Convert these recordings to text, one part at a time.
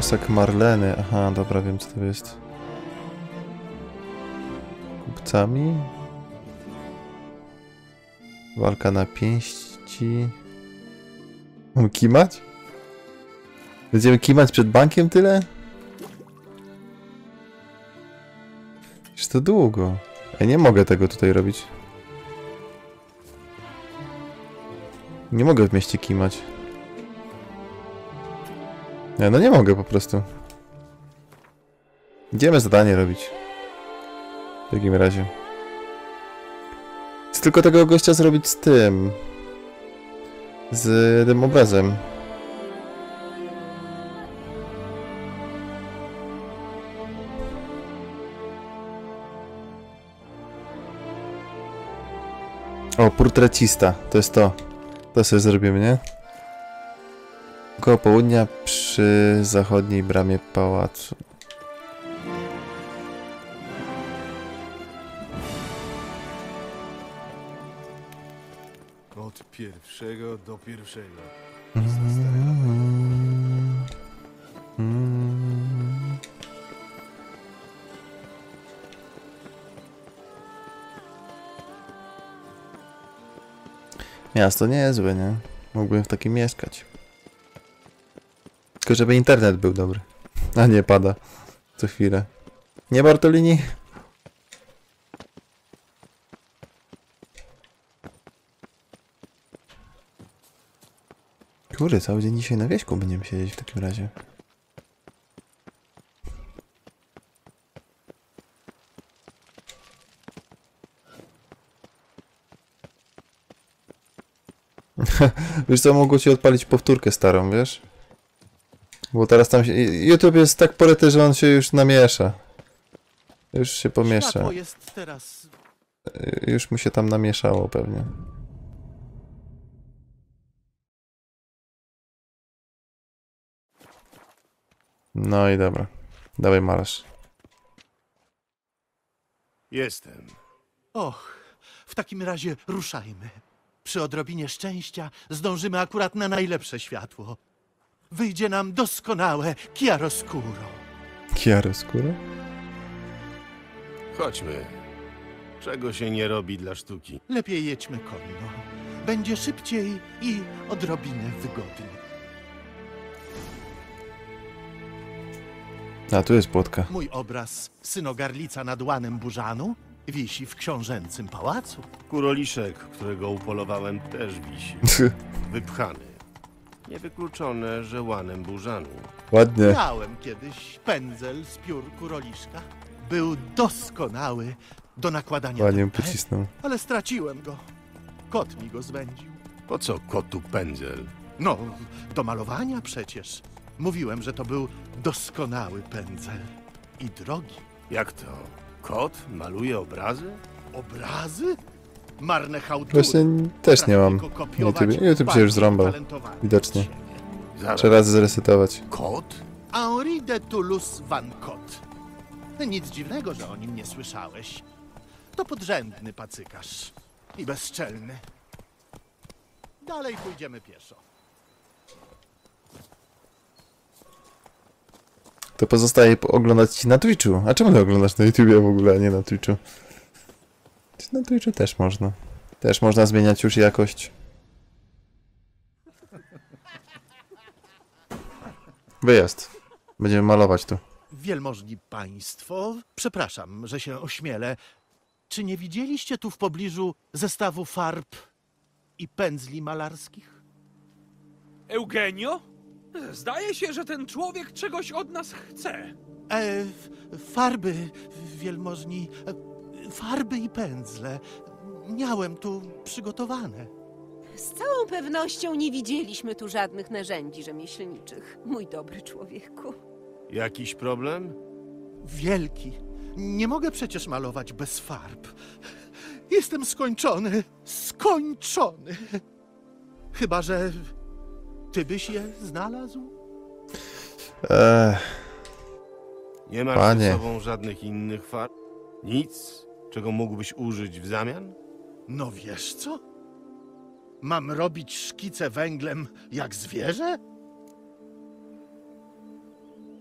Posag Marleny. Aha, dobra, wiem co to jest. Kupcami? Walka na pięści. Mam kimać? Będziemy kimać przed bankiem tyle? Przecież to długo. Ja nie mogę tego tutaj robić. Nie mogę w mieście kimać. Nie, no nie mogę po prostu. Idziemy zadanie robić. W takim razie. Chcę tylko tego gościa zrobić z tym. Z tym obrazem. O, portrecista. To jest to. To sobie zrobimy, nie? Koło południa przy zachodniej bramie pałacu. Od pierwszego do pierwszego. Miasto niezłe, nie? Mógłbym w takim mieszkać. Tylko żeby internet był dobry. A nie pada. Co chwilę. Nie, Bartolini? Kurde, cały dzień dzisiaj na wieśku będziemy siedzieć w takim razie. Wiesz co, mogło ci odpalić powtórkę starą, wiesz? Bo teraz tam się... YouTube jest tak poryty, że on się już namiesza. Już się pomiesza. Światło jest teraz... Już mu się tam namieszało pewnie. No i dobra. Dawaj malarz. Jestem. Och, w takim razie ruszajmy. Przy odrobinie szczęścia zdążymy akurat na najlepsze światło. Wyjdzie nam doskonałe chiaroscuro. Chiaroscuro? Chodźmy. Czego się nie robi dla sztuki? Lepiej jedźmy konno. Będzie szybciej i odrobinę wygodniej. A, tu jest płotka. Mój obraz Synogarlica nad łanem Burzanu wisi w książęcym pałacu. Kuroliszek, którego upolowałem, też wisi. Wypchany. Niewykluczone, że łanem burzanu. Ładnie. Miałem kiedyś pędzel z piór kuroliszka. Był doskonały do nakładania Ładnie tempera, pocisnął. ale straciłem go. Kot mi go zwędził. Po co kotu pędzel? No, do malowania przecież. Mówiłem, że to był doskonały pędzel. I drogi. Jak to? Kot maluje obrazy? Obrazy? Marne hałtury. Właśnie też nie mam Potrafi go na kopiować YouTubie. YouTube się bardziej już zrąbał. utalentowani Widocznie. od siebie. Zaraz. 3 razy zresetować. Kot? Henri de Toulouse Van Cott. Nic dziwnego, że o nim nie słyszałeś. To podrzędny pacykarz. I bezczelny. Dalej pójdziemy pieszo. To pozostaje oglądać ci na Twitchu. A czemu nie oglądasz na YouTubie w ogóle, a nie na Twitchu? Na Twitchu też można. Też można zmieniać już jakość. Wyjazd. Będziemy malować tu. Wielmożni państwo, przepraszam, że się ośmielę. Czy nie widzieliście tu w pobliżu zestawu farb i pędzli malarskich? Eugenio? Zdaje się, że ten człowiek czegoś od nas chce. Farby, wielmożni, farby i pędzle. Miałem tu przygotowane. Z całą pewnością nie widzieliśmy tu żadnych narzędzi rzemieślniczych, mój dobry człowieku. Jakiś problem? Wielki. Nie mogę przecież malować bez farb. Jestem skończony. Skończony. Chyba że ty byś je znalazł? Nie masz Panie. ze sobą żadnych innych farb? Nic, czego mógłbyś użyć w zamian? No wiesz co? Mam robić szkice węglem jak zwierzę?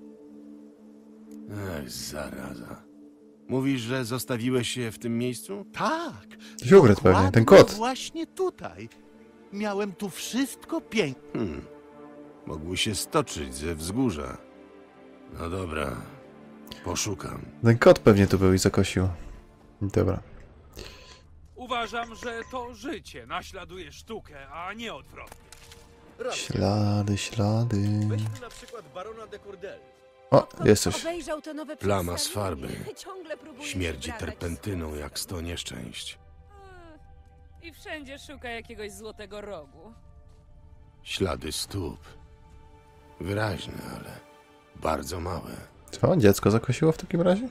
Ech, zaraza. Mówisz, że zostawiłeś się w tym miejscu? Tak. Hubert pewnie, ten dokładnie kot. Właśnie tutaj. Miałem tu wszystko pięknie. Mogły się stoczyć ze wzgórza. No dobra, poszukam. Ten kot pewnie tu był i zakosił. Dobra. Uważam, że to życie naśladuje sztukę, a nie odwrotnie. Ślady, ślady. Weźmy na przykład barona de Cordel. O, jest coś. Obejrzał te nowe Plama z przedstawienie. farby. Ciągle próbuje Śmierdzi zbradać terpentyną jak 100 nieszczęść. I wszędzie szuka jakiegoś złotego rogu. Ślady stóp. Wyraźne, ale bardzo małe. Co? Dziecko zakosiło w takim razie?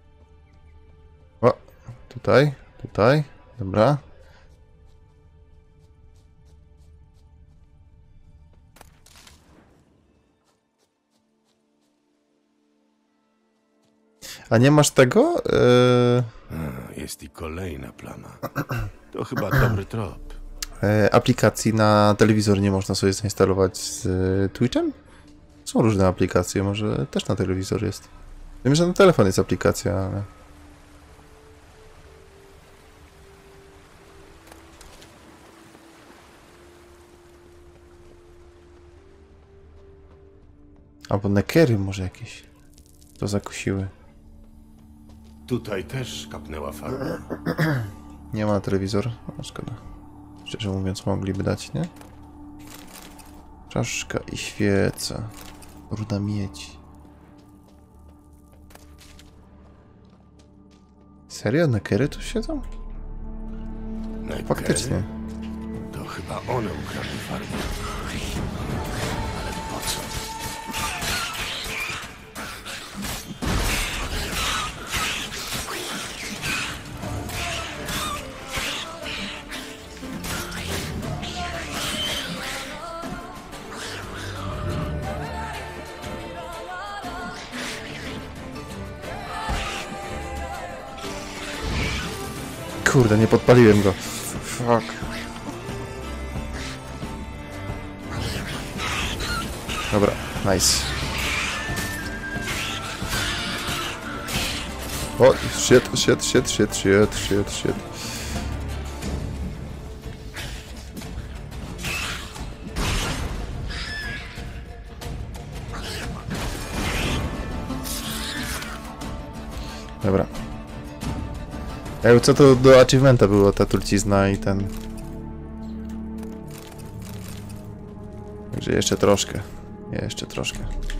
O, tutaj, tutaj. Dobra. A nie masz tego? Jest i kolejna plama. To chyba dobry trop. Aplikacji na telewizor nie można sobie zainstalować z Twitchem? Są różne aplikacje, może też na telewizor jest. Wiem, że na telefon jest aplikacja, ale... Albo nekery może jakieś. To zakusiły. Tutaj też kapnęła farba. Nie ma na telewizor. No, szkoda. Szczerze mówiąc, mogliby dać, nie? Czaszka i świeca. Ruda miedź. Serio? Nekery tu siedzą? Nekery? Faktycznie. To chyba one ukradły farbę. Ale po co? Kurde, nie podpaliłem go. Fuck. Dobra, nice. O, shit. Dobra. Co to do achievementa było, ta trucizna i ten... Także jeszcze troszkę. Jeszcze troszkę.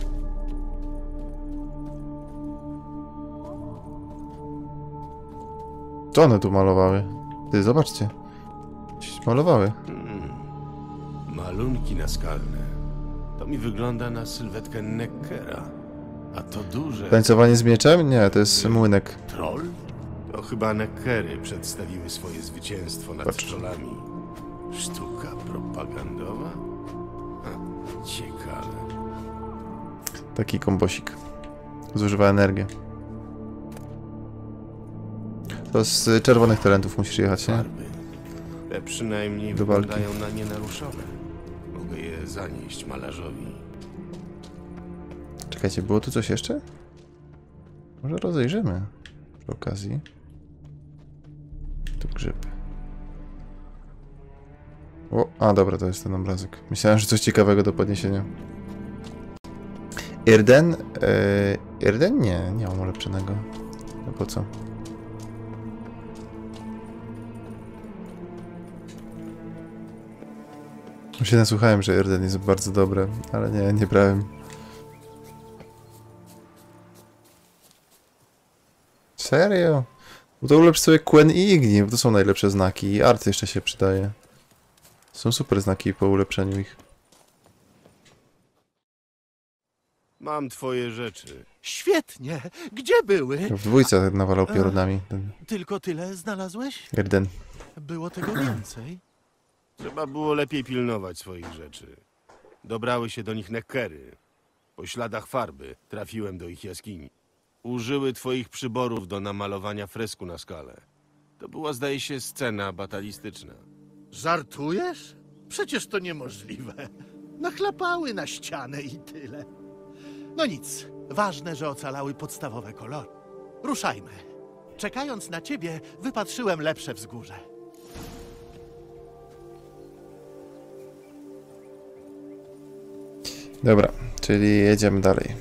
Co one tu malowały? Ty, zobaczcie. Coś malowały. Malunki naskalne. To mi wygląda na sylwetkę Neckera. A to duże... Tańcowanie z mieczem? Nie, to jest młynek. Troll? To chyba Neckery przedstawiły swoje zwycięstwo nad Patrz. trollami. Sztuka propagandowa? Ciekawe. Taki kombosik. Zużywa energię. To z czerwonych talentów musisz jechać, nie? Farby. Te przynajmniej Do walki. wyglądają na nienaruszone. Mogę je zanieść malarzowi. Czekajcie, było tu coś jeszcze? Może rozejrzymy przy okazji. Tu grzyb. O, a dobra, to jest ten obrazek. Myślałem, że coś ciekawego do podniesienia. Irden? Irden? Nie mam ulepszonego. No po co? Już się nasłuchałem, że Irden jest bardzo dobre, ale nie brałem. Serio? Bo to ulepsz sobie Quen i Igni, bo to są najlepsze znaki i art jeszcze się przydaje. Są super znaki po ulepszeniu ich. Mam twoje rzeczy. Świetnie. Gdzie były? W dwójce nawalał piorunami ten Tylko tyle znalazłeś? Irden. Było tego więcej. Trzeba było lepiej pilnować swoich rzeczy. Dobrały się do nich Neckery. Po śladach farby trafiłem do ich jaskini. Użyły twoich przyborów do namalowania fresku na skalę. To była, zdaje się, scena batalistyczna. Żartujesz? Przecież to niemożliwe. Nachlapały na ścianę i tyle. No nic, Ważne, że ocalały podstawowe kolory. Ruszajmy. Czekając na ciebie, wypatrzyłem lepsze wzgórze. Dobra, czyli jedziemy dalej.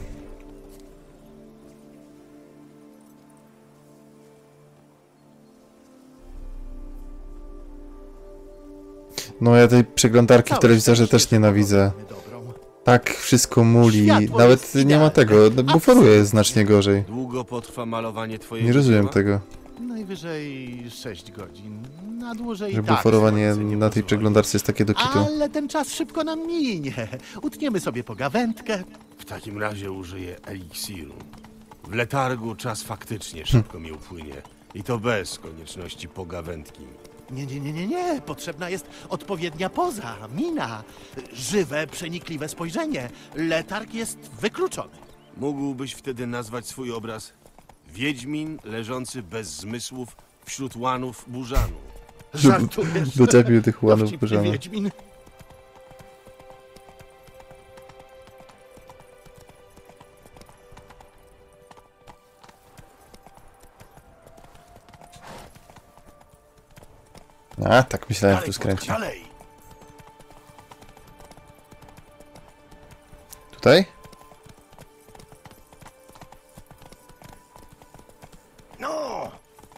No ja tej przeglądarki w Całe telewizorze szczęście, też że nienawidzę. mamy dobrą. Tak wszystko muli, Światło nawet jest nie ma idealne. tego, buforuje jest znacznie gorzej. Długo potrwa malowanie twojego Nie rozumiem dzieła? tego, Najwyżej 6 godzin. Na dłużej że tak buforowanie słońce nie na tej pozwoli. przeglądarce jest takie do kitu. Ale ten czas szybko nam minie. Utniemy sobie pogawędkę. W takim razie użyję eliksiru. W letargu czas faktycznie szybko mi upłynie. I to bez konieczności pogawędki. Nie. Potrzebna jest odpowiednia poza, mina. Żywe, przenikliwe spojrzenie. Letarg jest wykluczony. Mógłbyś wtedy nazwać swój obraz Wiedźmin leżący bez zmysłów wśród łanów burzanu. Żartujesz. Doczepił tych łanów Dowcipny Bożana. Wiedźmin. A, tak myślałem, że tu Dalej, skręci. dalej! Tutaj? No!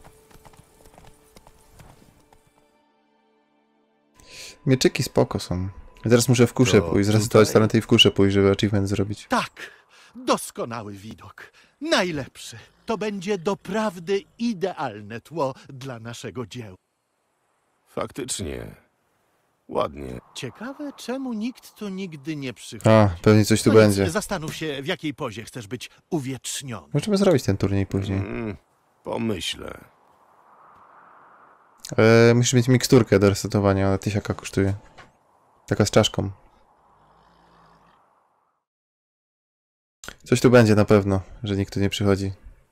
Mieczyki spoko są. I teraz muszę w kuszę To pójść, zresetować tutaj? talenty i w kuszę pójść, żeby achievement zrobić. Tak, doskonały widok. Najlepszy. To będzie doprawdy idealne tło dla naszego dzieła. Faktycznie. Ładnie. Ciekawe, czemu nikt tu nigdy nie przychodzi. A, pewnie coś tu No nic, będzie. Zastanów się, w jakiej pozie chcesz być uwieczniony. Możemy zrobić ten turniej później. Pomyślę. Musisz mieć miksturkę do resetowania, ale 1000 kosztuje. Taka z czaszką. Coś tu będzie na pewno, że nikt tu nie przychodzi.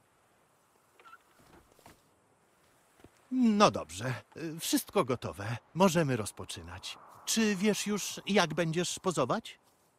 No dobrze, wszystko gotowe. Możemy rozpoczynać. Czy wiesz już, jak będziesz pozować?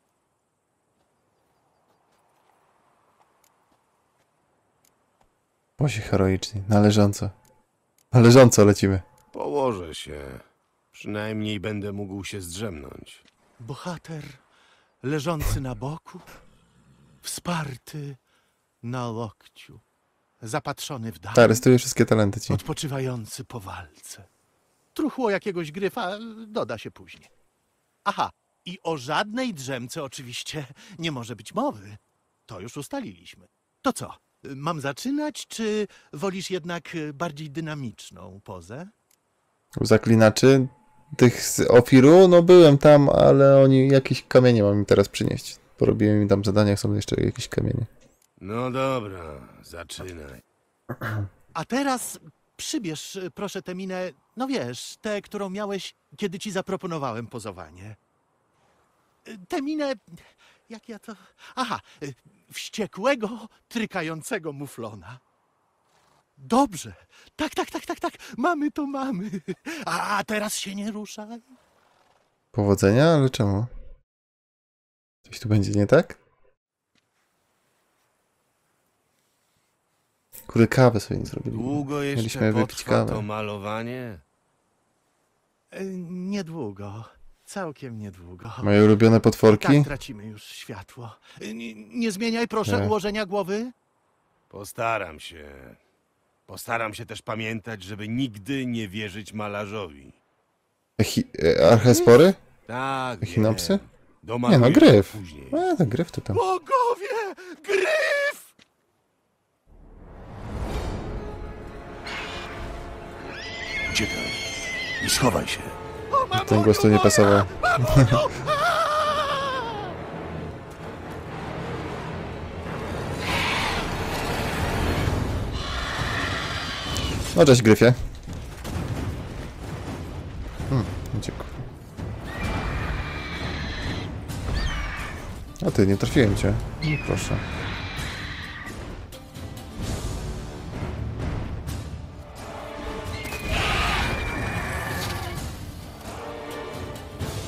Bosie heroiczni, należąco. Należąco lecimy. Położę się. Przynajmniej będę mógł się zdrzemnąć. Bohater leżący na boku, wsparty na łokciu, zapatrzony w dal, Tak, restuję wszystkie talenty ci. odpoczywający po walce. Truchło jakiegoś gryfa doda się później. Aha, i o żadnej drzemce oczywiście nie może być mowy. To już ustaliliśmy. To co, mam zaczynać, czy wolisz jednak bardziej dynamiczną pozę? U zaklinaczy tych z Ofiru, no byłem tam, ale oni jakieś kamienie mam im teraz przynieść. Porobiłem im tam zadania, są jeszcze jakieś kamienie. No dobra, zaczynaj. A teraz przybierz, proszę, tę minę, no wiesz, tę, którą miałeś, kiedy ci zaproponowałem pozowanie. Tę minę, jak ja to... Aha, wściekłego, trykającego muflona. Dobrze, tak, mamy to mamy. A teraz się nie ruszaj. Powodzenia? Ale czemu? Coś tu będzie nie tak? Kurde, kawę sobie nie zrobili. Długo jeszcze Mieliśmy wypić potrwa kawę. to malowanie? Niedługo, całkiem niedługo. Moje ulubione potworki? Tak tracimy już światło. Nie zmieniaj proszę Nie. ułożenia głowy. Postaram się. Postaram się też pamiętać, żeby nigdy nie wierzyć malarzowi. Archespory? Tak, Echinopsy? wiem. Nie Domaluję no, się gryf. później. To gryf to tam. Bogowie! Gryf! Uciekaj i schowaj się. Ten głos tu nie pasował. No cześć gryfie. Uciekł. A ty, nie trafiłem cię. Proszę.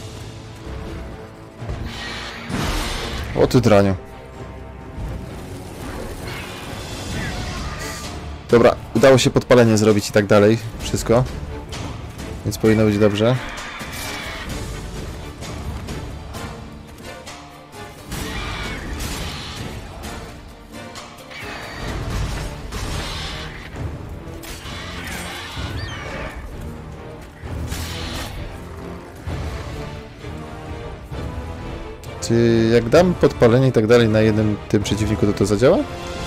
O ty draniu. Dobra, udało się podpalenie zrobić i tak dalej. Wszystko. Więc powinno być dobrze. Czy jak dam podpalenie i tak dalej na jednym tym przeciwniku, to zadziała?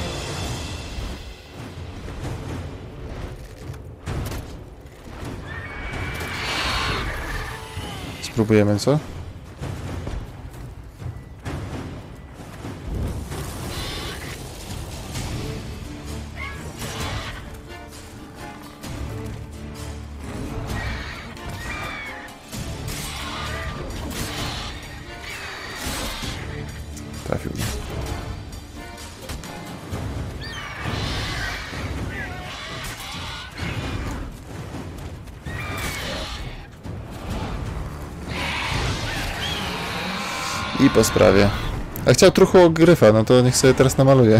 Spróbujemy, co? Trafił mnie. I po sprawie. A chciał truchło gryfa, no to niech sobie teraz namaluje.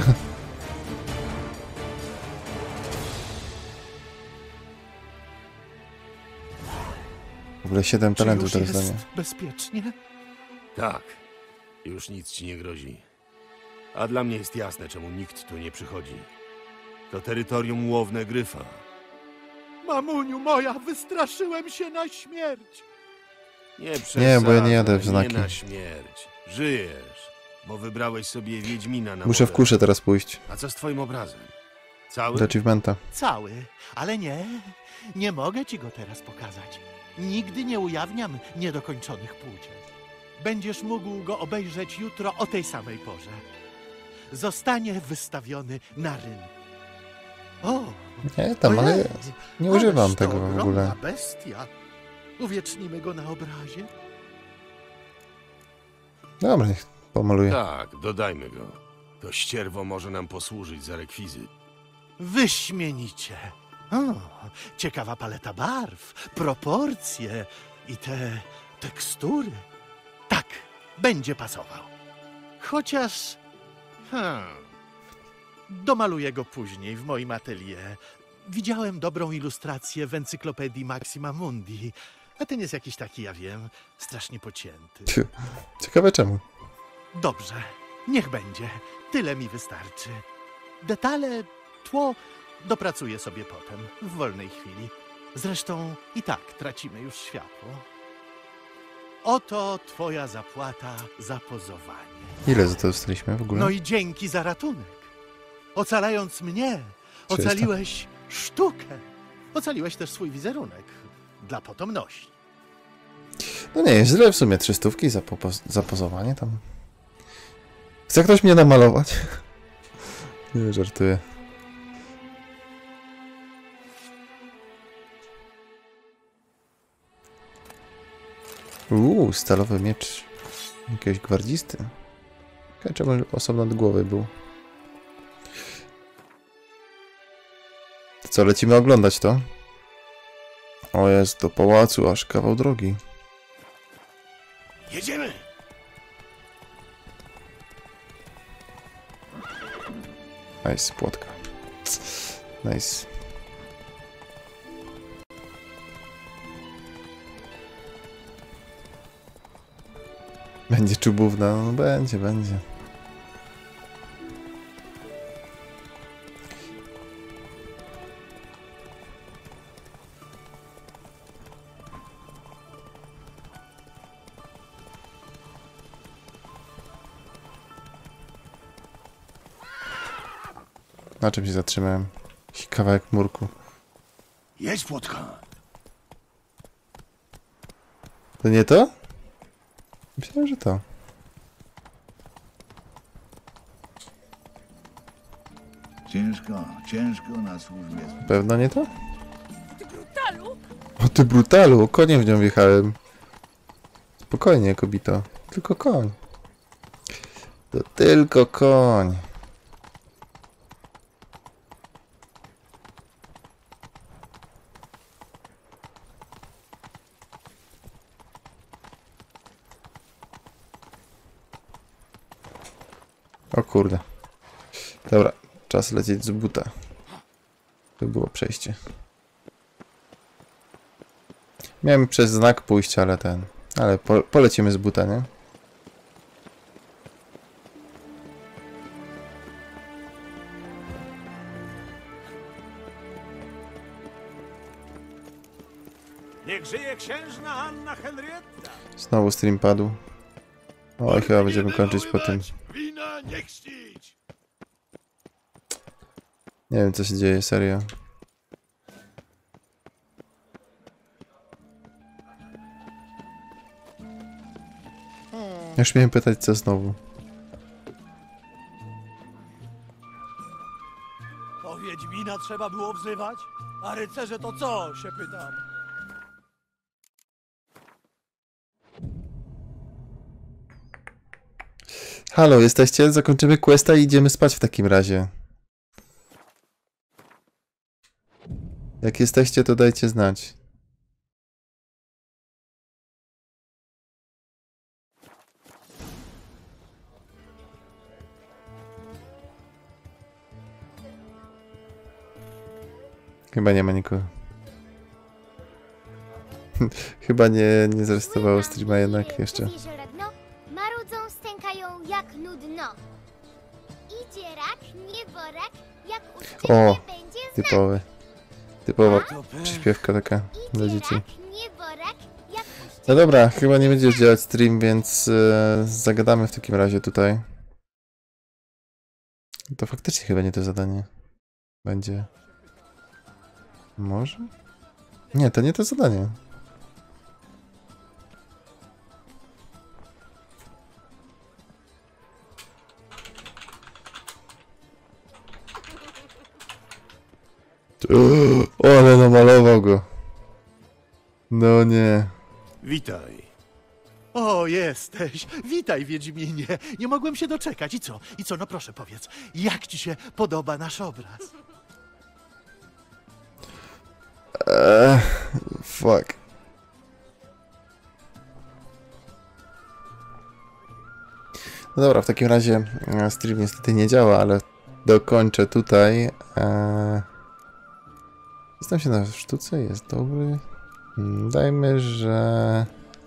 W ogóle 7 Czy talentów już teraz jest danie. bezpiecznie? Tak. Już nic ci nie grozi. A dla mnie jest jasne, czemu nikt tu nie przychodzi. To terytorium łowne gryfa. Mamuniu moja, wystraszyłem się na śmierć. Nie przesadzaj, Nie, bo ja nie jadę w znaki. Nie na śmierć. Żyjesz, bo wybrałeś sobie Wiedźmina na Muszę w model. kuszę teraz pójść. A co z twoim obrazem? Cały? Do achievementa. Cały, ale nie mogę ci go teraz pokazać. Nigdy nie ujawniam niedokończonych płócien. Będziesz mógł go obejrzeć jutro o tej samej porze. Zostanie wystawiony na rynku. O! Nie, tam, ale ojej, nie używam ależ to tego w ogóle. ogromna bestia. Uwiecznimy go na obrazie. Dobra, niech pomaluję. Tak, dodajmy go. To ścierwo może nam posłużyć za rekwizyt. Wyśmienicie. O, ciekawa paleta barw, proporcje i te tekstury. Tak, będzie pasował. Chociaż... domaluję go później w moim atelier. Widziałem dobrą ilustrację w encyklopedii Maxima Mundi. A ten jest jakiś taki, ja wiem, strasznie pocięty. Ciekawe czemu. Dobrze, niech będzie. Tyle mi wystarczy. Detale, tło dopracuję sobie potem, w wolnej chwili. Zresztą i tak tracimy już światło. Oto twoja zapłata za pozowanie. Ile za to dostaliśmy w ogóle? No i dzięki za ratunek. Ocalając mnie, 300. ocaliłeś sztukę. Ocaliłeś też swój wizerunek. Dla potomności. No nie jest źle w sumie. 300 za pozowanie tam. Chce ktoś mnie namalować? Nie, żartuję. Stalowy miecz jakiegoś gwardzisty. Czemu osobno od głowy był? To co, lecimy oglądać to? O, jest do pałacu, aż kawał drogi. Jedziemy! Nice, płotka. Nice. Będzie czubówna, no będzie, będzie. Na czym się zatrzymałem? Jakiś kawałek murku. Jedź, płotka! To nie to? Myślałem, że to. Ciężko na służbie. Pewno nie to? Ty brutalu! O ty brutalu, koniem w nią wjechałem. Spokojnie, kobito. Tylko koń. To tylko koń. O kurde. Dobra, czas lecieć z buta. To było przejście. Miałem przez znak pójść, ale ten... Ale polecimy z buta, nie? Niech żyje księżna Anna Henrietta! Znowu stream padł. Oj, chyba będziemy kończyć po tym. Wina nie chrzcić! Nie wiem, co się dzieje, serio. Już miałem pytać, co znowu. To Wiedźmina trzeba było wzywać? A rycerze to co, się pytam? Halo, jesteście? Zakończymy questa i idziemy spać w takim razie. Jak jesteście, to dajcie znać. Chyba nie ma nikogo. Chyba nie zrestowało streama jednak jeszcze. Marudzą, stękają jak nudno. Idzie rak, nieborak, jak O, uczciwie będzie znać. Typowa przyśpiewka taka dla dzieci. Rak, nieborak, jak uczciwie No dobra, chyba nie będzie już działać stream, więc zagadamy w takim razie tutaj. To faktycznie chyba nie to zadanie. Będzie. Może? Nie, to nie to zadanie. O, ale namalował go. No nie. Witaj. O, jesteś. Witaj, Wiedźminie. Nie mogłem się doczekać. I co? I co? No proszę powiedz, jak ci się podoba nasz obraz? Fuck. No dobra, w takim razie stream niestety nie działa, ale dokończę tutaj. Znam się na sztuce, jest dobry. Dajmy, że...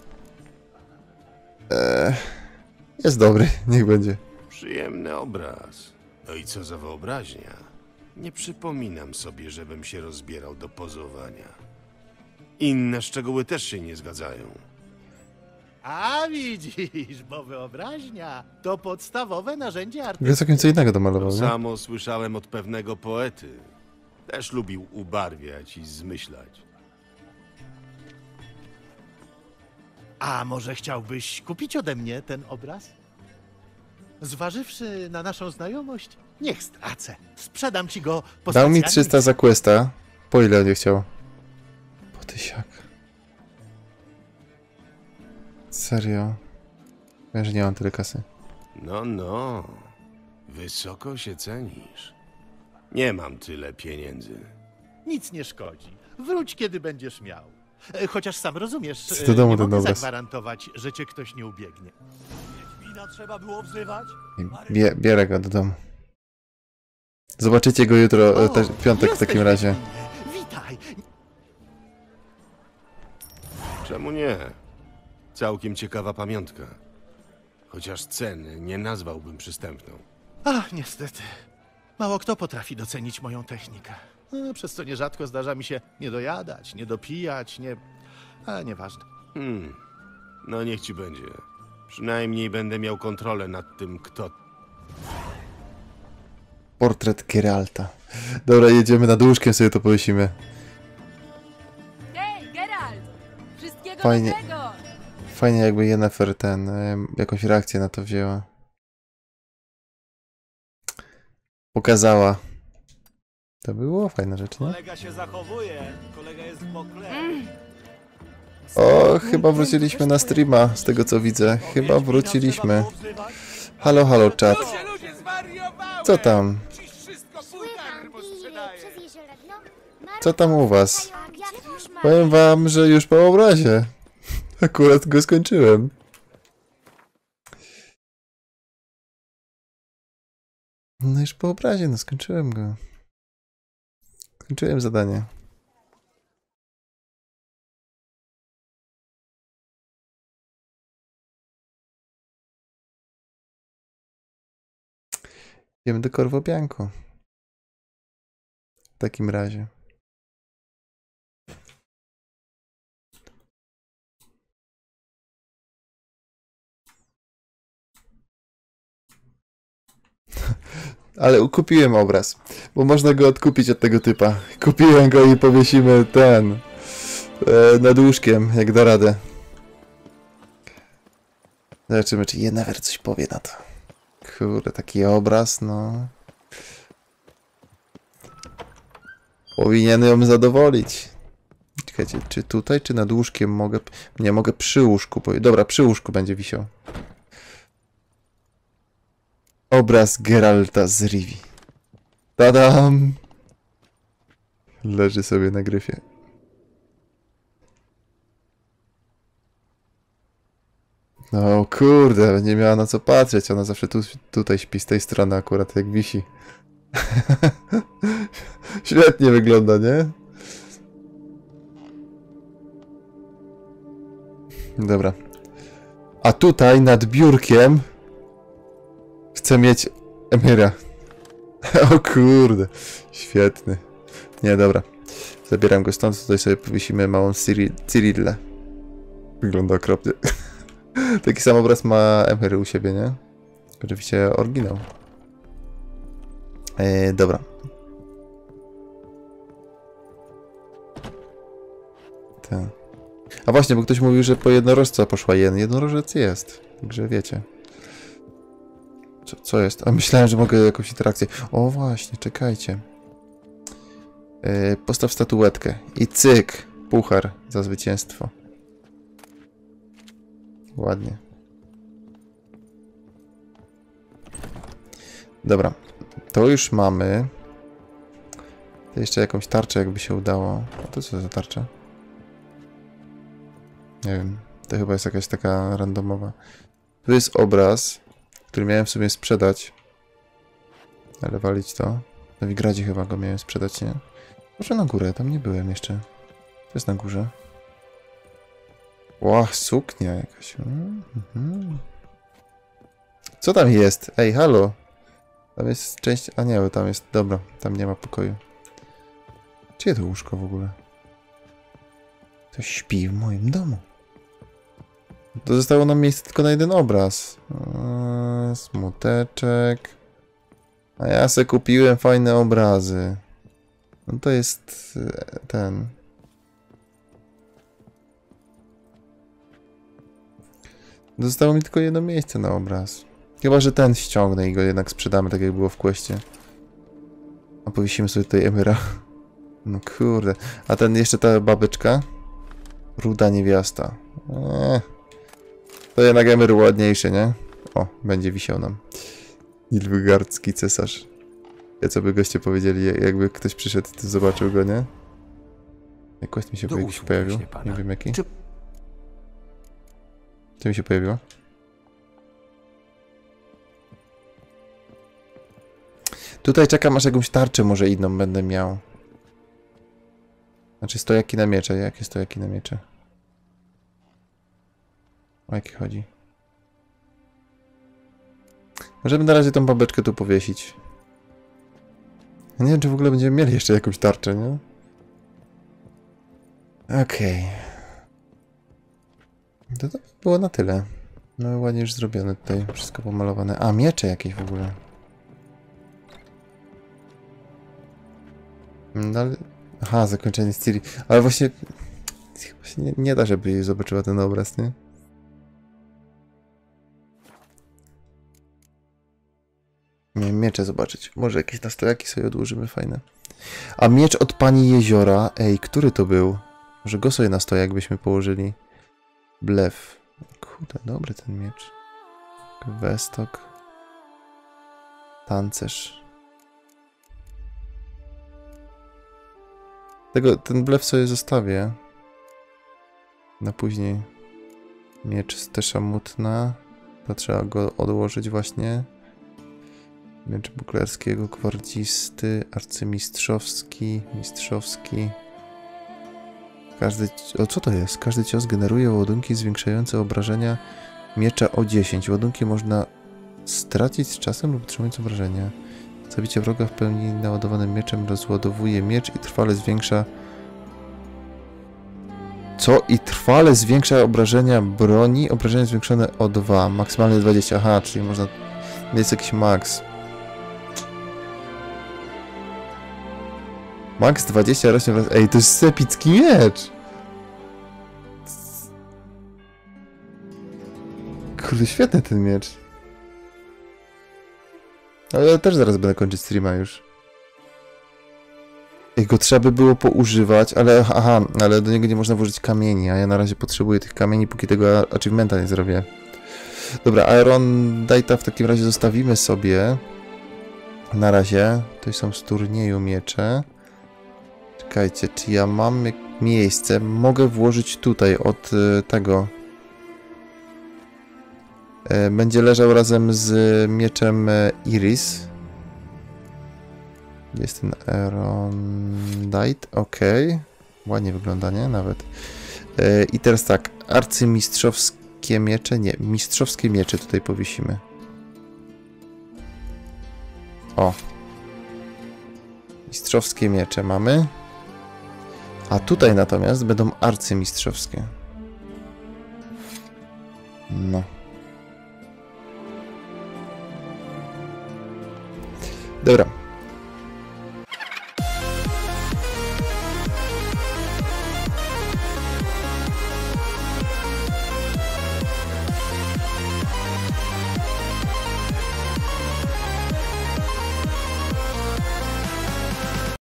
jest dobry, niech będzie. Przyjemny obraz. No i co za wyobraźnia. Nie przypominam sobie, żebym się rozbierał do pozowania. Inne szczegóły też się nie zgadzają. A widzisz, bo wyobraźnia to podstawowe narzędzie Jest artysty. całkiem co innego To domalował, nie? samo słyszałem od pewnego poety. Też lubił ubarwiać i zmyślać. A może chciałbyś kupić ode mnie ten obraz? Zważywszy na naszą znajomość, niech stracę. Sprzedam ci go po Dał mi specjalnej 300 za questa. Po ile nie chciał? Po 1000. Serio? Wiem, że nie mam tyle kasy. No. Wysoko się cenisz. Nie mam tyle pieniędzy. Nic nie szkodzi. Wróć, kiedy będziesz miał. Chociaż sam rozumiesz, Chcę do domu nie ten mogę obraz. zagwarantować, że cię ktoś nie ubiegnie. Wiedźmina trzeba było wzywać? Bierę go do domu. Zobaczycie go jutro, też w piątek w jesteś, takim razie. Wiedźminie. Witaj. Czemu nie? Całkiem ciekawa pamiątka. Chociaż ceny nie nazwałbym przystępną. Ach, niestety. Mało kto potrafi docenić moją technikę. Przez co nierzadko zdarza mi się nie dojadać, nie dopijać, nie... Ale nieważne. No niech ci będzie. Przynajmniej będę miał kontrolę nad tym, kto... Portret Geralta. Dobra, jedziemy nad łóżkiem, sobie to powiesimy. Hej, Geralt! Wszystkiego Fajnie. dobrego! Fajnie jakby Yennefer jakąś reakcję na to wzięła. Pokazała. To było fajna rzecz, nie? Kolega się zachowuje, kolega jest mokle. O, chyba wróciliśmy na streama, z tego co widzę. Chyba wróciliśmy. Halo, czat. Ludzie, zwariowałem! Co tam? Dziś wszystko pół Słycham darmo bije sprzedaję. przez jezioro dno. Co tam u was? Stękają jak nudno. Powiem wam, że już po obrazie. Akurat go skończyłem. No już po obrazie, no skończyłem go. Skończyłem zadanie. Idziemy do Corvo Bianco. W takim razie. Ale kupiłem obraz, bo można go odkupić od tego typa. Kupiłem go i powiesimy nad łóżkiem, jak da radę. Zobaczymy, czy Yennefer coś powie na to. Kurde, taki obraz, no. Powinien ją zadowolić. Czekajcie, czy tutaj, czy nad łóżkiem mogę... Nie, mogę przy łóżku. Dobra, przy łóżku będzie wisiał. Obraz Geralta z Rivi. Tadam! Leży sobie na gryfie. No kurde, będzie miała na co patrzeć. Ona zawsze tutaj śpi, z tej strony akurat, jak wisi. Świetnie wygląda, nie? Dobra. A tutaj nad biurkiem chcę mieć Emira. O kurde. Świetny. Nie, dobra. Zabieram go stąd. Tutaj sobie powiesimy małą Cyrillę. Wygląda okropnie. Taki sam obraz ma Emir u siebie, nie? Oczywiście oryginał. Dobra. Ten. A właśnie, bo ktoś mówił, że po jednorożca poszła jednorożec jest. Także wiecie. Co jest? A myślałem, że mogę jakąś interakcję. O właśnie, czekajcie. Postaw statuetkę. I cyk. Puchar za zwycięstwo. Ładnie. Dobra. To już mamy. To jeszcze jakąś tarczę, jakby się udało. A to co za tarcza? Nie wiem. To chyba jest jakaś taka randomowa. Tu jest obraz, który miałem w sumie sprzedać. Ale walić to. Na Wigradzie chyba go miałem sprzedać, nie? Może na górę, tam nie byłem jeszcze. To jest na górze. Ła, suknia jakaś. Co tam jest? Ej, halo! Tam jest część... A nie, tam jest... Dobra, tam nie ma pokoju. Gdzie to łóżko w ogóle? Ktoś śpi w moim domu. To zostało nam miejsce tylko na jeden obraz. Smuteczek. A ja se kupiłem fajne obrazy. No to jest ten. Zostało mi tylko jedno miejsce na obraz. Chyba, że ten ściągnę i go jednak sprzedamy, tak jak było w questie. A powiesimy sobie tutaj Emira. No kurde. A ten jeszcze ta babeczka? Ruda niewiasta. To jednak Emir ładniejszy, nie? O, będzie wisiał nam. Nilfgaardzki cesarz. Ja co by goście powiedzieli, jakby ktoś przyszedł i zobaczył go, nie? Jak quest mi się jakiś pojawił? Nie wiem jaki. Co mi się pojawiło? Tutaj czekam, aż jakąś tarczę może inną będę miał. Znaczy stojaki na miecze. Jakie stojaki na miecze? O jakie chodzi? Możemy na razie tą babeczkę tu powiesić. Ja nie wiem, czy w ogóle będziemy mieli jeszcze jakąś tarczę, nie? Okej. To by było na tyle. No ładnie już zrobione tutaj. Wszystko pomalowane. A, miecze jakieś w ogóle. No ale... Aha, zakończenie z Ciri. Ale właśnie... Chyba się nie da, żeby zobaczyła ten obraz, nie? Miałem miecze zobaczyć. Może jakieś nastojaki sobie odłożymy fajne. A miecz od pani Jeziora. Ej, który to był? Może go sobie na stojak byśmy położyli. Blef. Kurde, dobry ten miecz. Westok. Tancerz. Ten blef sobie zostawię. Na później. Miecz z Teshamutna. To trzeba go odłożyć właśnie. Miecz buklerskiego, gwardzisty, arcymistrzowski, mistrzowski. O, co to jest? Każdy cios generuje ładunki zwiększające obrażenia miecza o 10. Ładunki można stracić z czasem lub otrzymując obrażenia. Zabicie wroga w pełni naładowanym mieczem rozładowuje miecz i trwale zwiększa... Co? I trwale zwiększa obrażenia broni. Obrażenia zwiększone o 2. Maksymalnie 20. Aha, czyli można... Jest jakiś max. Max 20 rośnie wraz... Ej, to jest epicki miecz! Kurde, świetny ten miecz. Ale ja też zaraz będę kończyć streama już. Go trzeba by było poużywać, ale... Aha, ale do niego nie można włożyć kamieni, a ja na razie potrzebuję tych kamieni, póki tego achievementa nie zrobię. Dobra, Iron Data w takim razie zostawimy sobie. Na razie. To są z turnieju miecze. Czekajcie, czy ja mam miejsce? Mogę włożyć tutaj od tego. Będzie leżał razem z mieczem Iris. Gdzie jest ten Aeronite? Okej. Ładnie wygląda, nie? Nawet. I teraz tak. Arcymistrzowskie miecze? Nie. Mistrzowskie miecze tutaj powiesimy. O. Mistrzowskie miecze mamy. A tutaj natomiast będą arcymistrzowskie. No. Dobra.